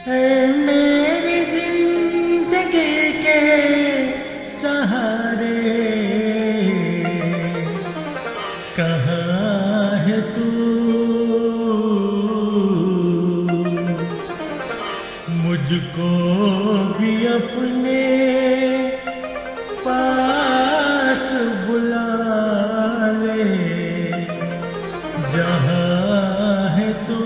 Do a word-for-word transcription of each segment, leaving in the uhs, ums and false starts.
है मेरी जिंदगी के सहारे, कहाँ है तू? मुझको भी अपने पास बुला ले, जहाँ है तू।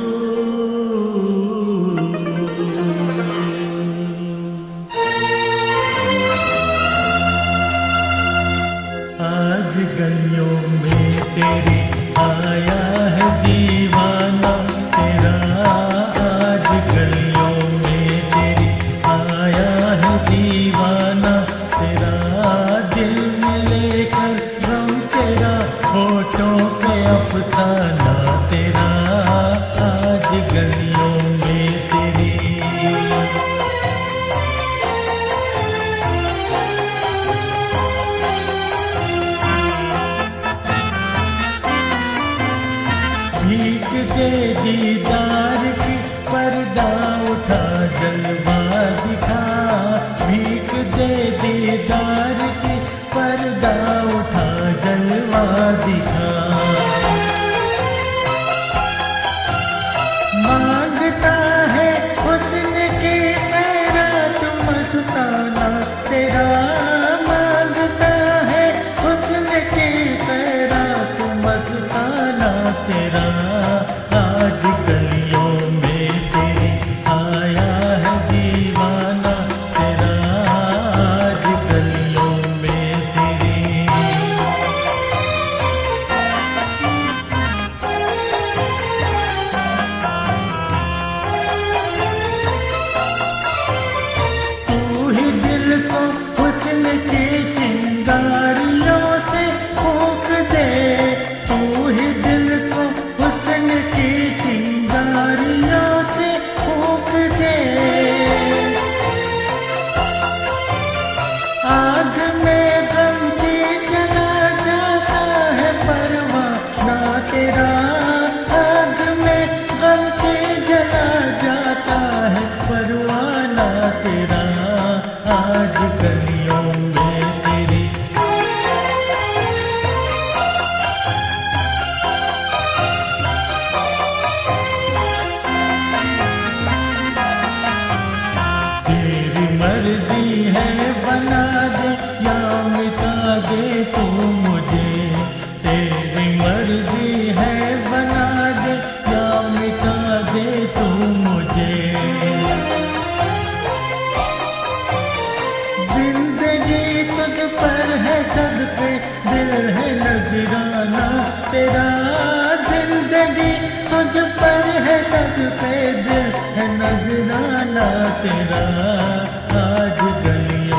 आज गलियों में तेरी आया है दीवाना तेरा, आज गलियों में तेरी आया है दीवाना तेरा, दिल में लेकर गम तेरा, होठों पे अफसाना तेरा, आज गलियों में तेरी। भीख दे दीदार की, पर्दा उठा जलवा दिखा, भीख दे दीदार की, पर्दा उठा जलवा दिखा। मांगता है हुस्न की खैरात मस्ताना तेरा, मांगता है हुस्न की खैरात मस्ताना तेरा, आज गलियों में तेरी आया है दीवाना तेरा, आज गलियों में तेरी। तू ही दिल को हुस्न की चिंगारियों से फूंक दे, तू ही दिल को हुस्न की चिंगारियों से फूंक दे। आग में गम की जला जाता है परवाना तेरा, आग में गम की जला जाता है परवाना तेरा, आज गलियों में तेरी। तेरी मर्जी है बना दे या मिटा दे तू मुझे, तेरी मर्जी है बना दे या मिटा दे तू मुझे। जिंदगी तुझ पर है सदके, दिल है नजराना तेरा, जिंदगी तुझ पर है सदके, दिल है नजराना तेरा, आज गलियों